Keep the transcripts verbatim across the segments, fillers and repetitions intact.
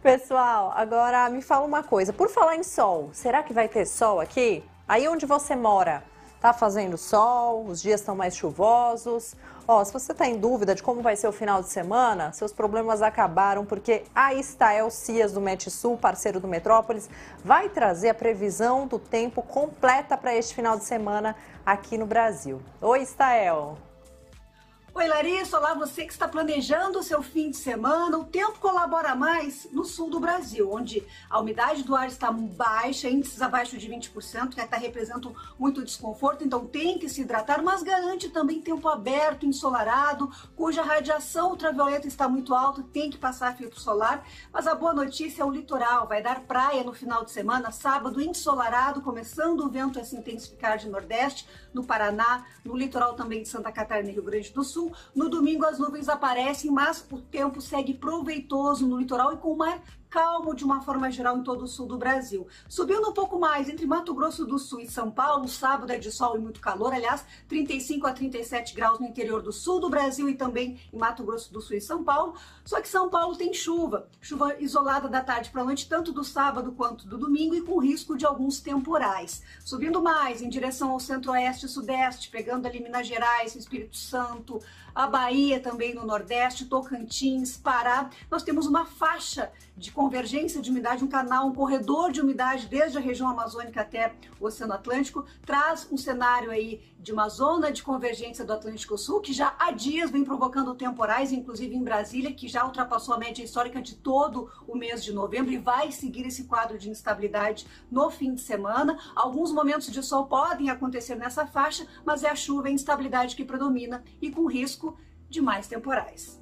Pessoal, agora me fala uma coisa. Por falar em sol, será que vai ter sol aqui? Aí onde você mora, tá fazendo sol? Os dias estão mais chuvosos? Ó, se você tá em dúvida de como vai ser o final de semana, seus problemas acabaram, porque a Estael Cias do Metsul, parceiro do Metrópolis, vai trazer a previsão do tempo completa para este final de semana aqui no Brasil. Oi, Estael! Oi, Larissa. Olá, você que está planejando o seu fim de semana. O tempo colabora mais no sul do Brasil, onde a umidade do ar está baixa, índices abaixo de vinte por cento, que até representam muito desconforto, então tem que se hidratar, mas garante também tempo aberto, ensolarado, cuja radiação ultravioleta está muito alta, tem que passar filtro solar. Mas a boa notícia é o litoral, vai dar praia no final de semana, sábado ensolarado, começando o vento a se intensificar de nordeste, no Paraná, no litoral também de Santa Catarina e Rio Grande do Sul. No domingo as nuvens aparecem, mas o tempo segue proveitoso no litoral e com mar calmo de uma forma geral em todo o sul do Brasil. Subindo um pouco mais, entre Mato Grosso do Sul e São Paulo, sábado é de sol e muito calor, aliás, trinta e cinco a trinta e sete graus no interior do sul do Brasil e também em Mato Grosso do Sul e São Paulo. Só que São Paulo tem chuva, chuva isolada da tarde para a noite, tanto do sábado quanto do domingo e com risco de alguns temporais. Subindo mais, em direção ao centro-oeste e sudeste, pegando ali Minas Gerais, Espírito Santo, a Bahia também no nordeste, Tocantins, Pará, nós temos uma faixa de convergência de umidade, um canal, um corredor de umidade desde a região amazônica até o Oceano Atlântico, traz um cenário aí de uma zona de convergência do Atlântico Sul, que já há dias vem provocando temporais, inclusive em Brasília, que já ultrapassou a média histórica de todo o mês de novembro e vai seguir esse quadro de instabilidade no fim de semana. Alguns momentos de sol podem acontecer nessa faixa, mas é a chuva e a instabilidade que predomina e com risco de mais temporais.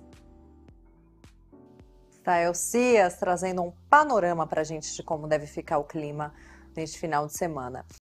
Estael Cias trazendo um panorama para a gente de como deve ficar o clima neste final de semana.